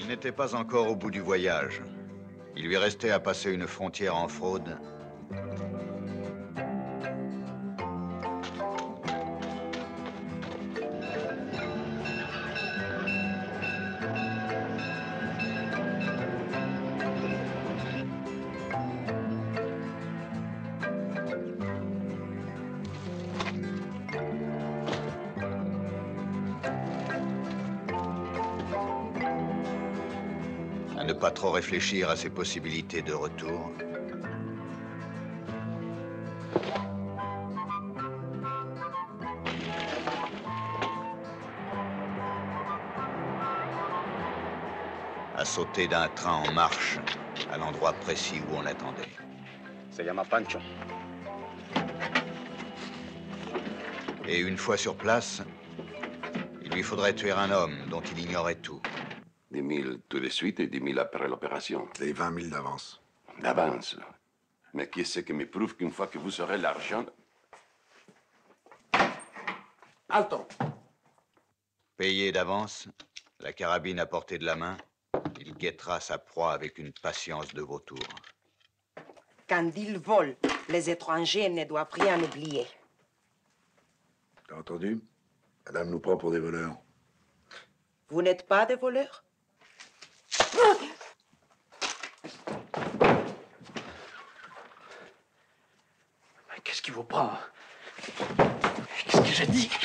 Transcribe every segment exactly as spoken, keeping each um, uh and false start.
Il n'était pas encore au bout du voyage. Il lui restait à passer une frontière en fraude. À ne pas trop réfléchir à ses possibilités de retour. À sauter d'un train en marche à l'endroit précis où on l'attendait. Se llama Pancho. Et une fois sur place, il lui faudrait tuer un homme dont il ignorait tout. dix mille tout de suite et dix mille après l'opération. Les vingt mille d'avance. D'avance. Mais qui est-ce qui me prouve qu'une fois que vous aurez l'argent... Alto! Payé d'avance, la carabine à portée de la main, il guettera sa proie avec une patience de vautour. Quand ils volent, les étrangers ne doivent rien oublier. T'as entendu? Madame nous prend pour des voleurs. Vous n'êtes pas des voleurs? Qu'est-ce qui vous prend? Qu'est-ce que j'ai dit?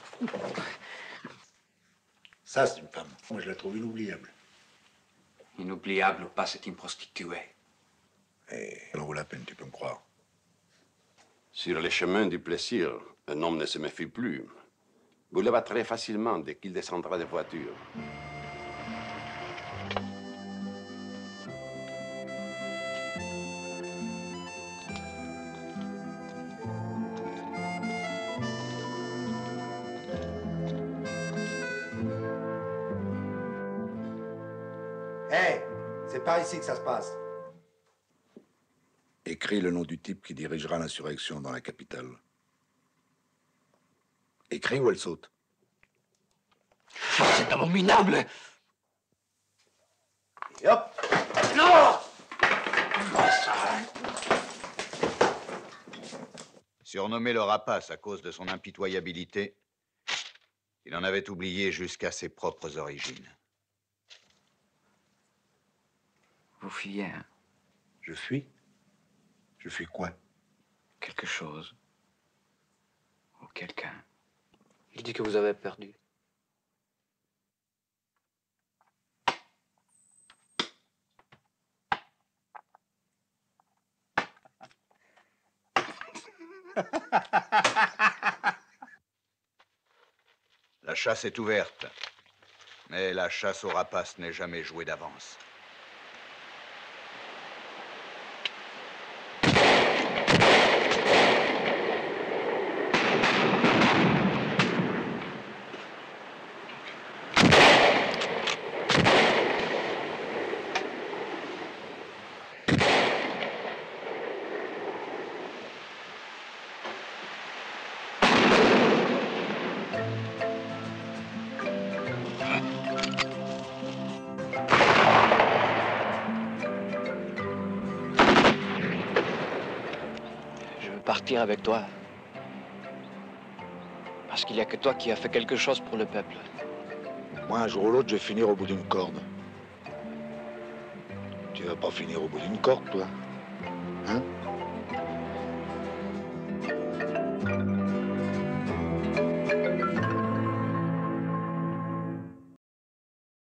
Ça, c'est une femme. Moi, je la trouve inoubliable. Inoubliable ou pas, c'est une prostituée. Et elle en vaut la peine, tu peux me croire. Sur les chemins du plaisir, un homme ne se méfie plus. Vous le battrez facilement dès qu'il descendra des voitures. Hé, hey, c'est pas ici que ça se passe. Écris le nom du type qui dirigera l'insurrection dans la capitale. Écris ou elle saute. C'est abominable! Et hop! Non! Surnommé le rapace à cause de son impitoyabilité, il en avait oublié jusqu'à ses propres origines. Vous fuyez, hein? Je fuis? Je fuis quoi? Quelque chose. Ou quelqu'un. Il dit que vous avez perdu. La chasse est ouverte, mais la chasse au rapace n'est jamais jouée d'avance. Partir avec toi. Parce qu'il n'y a que toi qui as fait quelque chose pour le peuple. Moi, un jour ou l'autre, je vais finir au bout d'une corde. Tu vas pas finir au bout d'une corde, toi? Hein?